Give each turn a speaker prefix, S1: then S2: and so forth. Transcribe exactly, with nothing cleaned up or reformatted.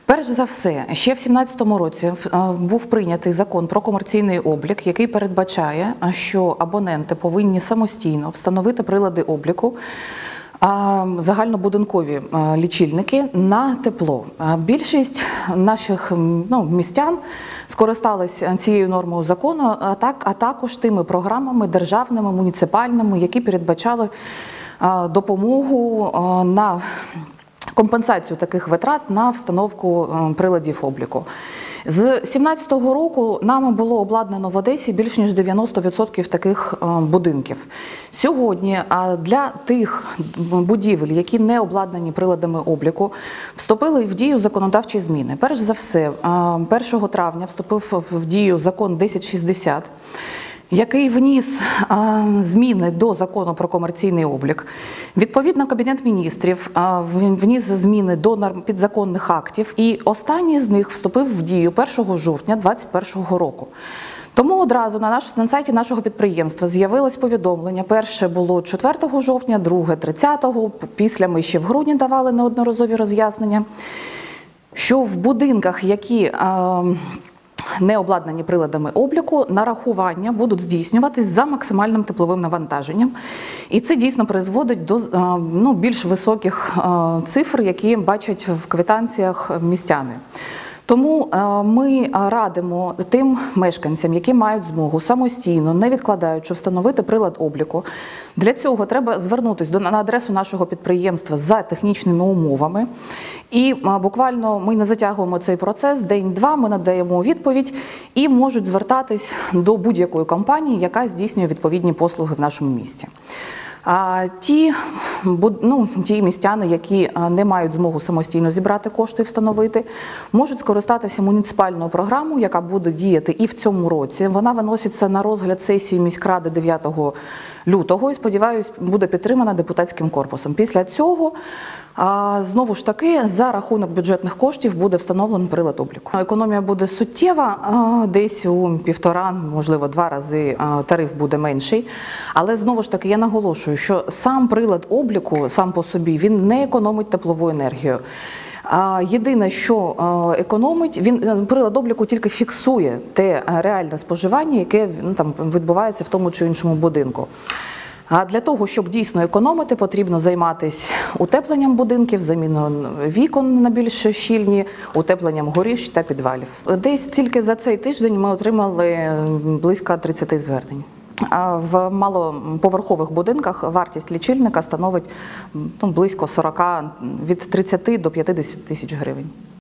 S1: Перш за все, ще в сімнадцятому році був прийнятий закон про комерційний облік, який передбачає, що абоненти повинні самостійно встановити прилади обліку, загальнобудинкові лічильники на тепло. Більшість наших ну, містян скористалися цією нормою закону, а, так, а також тими програмами державними, муніципальними, які передбачали допомогу на компенсацію таких витрат на встановку приладів обліку. З дві тисячі сімнадцятого року нами було обладнано в Одесі більш ніж дев'яносто відсотків таких будинків. Сьогодні для тих будівель, які не обладнані приладами обліку, вступили в дію законодавчі зміни. Перш за все, першого травня вступив в дію закон десять шістдесят, який вніс а, зміни до закону про комерційний облік. Відповідно, Кабінет міністрів а, вніс зміни до норм підзаконних актів, і останній з них вступив в дію першого жовтня дві тисячі двадцять першого року. Тому одразу на, наш, на сайті нашого підприємства з'явилось повідомлення. Перше було четвертого жовтня, друге тридцятого, після ми ще в грудні давали неодноразові роз'яснення, що в будинках, які а, не обладнані приладами обліку, нарахування будуть здійснюватись за максимальним тепловим навантаженням. І це дійсно призводить до ну, більш високих цифр, які бачать в квитанціях містяни. Тому ми радимо тим мешканцям, які мають змогу самостійно, не відкладаючи, встановити прилад обліку. Для цього треба звернутися на адресу нашого підприємства за технічними умовами. І буквально ми не затягуємо цей процес, день-два, ми надаємо відповідь і можуть звертатись до будь-якої компанії, яка здійснює відповідні послуги в нашому місті. А ті, ну, ті містяни, які не мають змогу самостійно зібрати кошти і встановити, можуть скористатися муніципальною програмою, яка буде діяти і в цьому році. Вона виноситься на розгляд сесії міськради дев'ятого лютого і, сподіваюся, буде підтримана депутатським корпусом. Після цього, знову ж таки, за рахунок бюджетних коштів буде встановлений прилад обліку. Економія буде суттєва, десь у півтора, можливо, два рази тариф буде менший. Але, знову ж таки, я наголошую, що сам прилад обліку, сам по собі, він не економить теплову енергію. Єдине, що економить, він, прилад обліку тільки фіксує те реальне споживання, яке ну, там, відбувається в тому чи іншому будинку. А для того, щоб дійсно економити, потрібно займатися утепленням будинків, заміною вікон на більш щільні, утепленням горищ та підвалів. Десь тільки за цей тиждень ми отримали близько тридцяти звернень. А в малоповерхових будинках вартість лічильника становить ну, близько сорока, від тридцяти до п'ятдесяти тисяч гривень.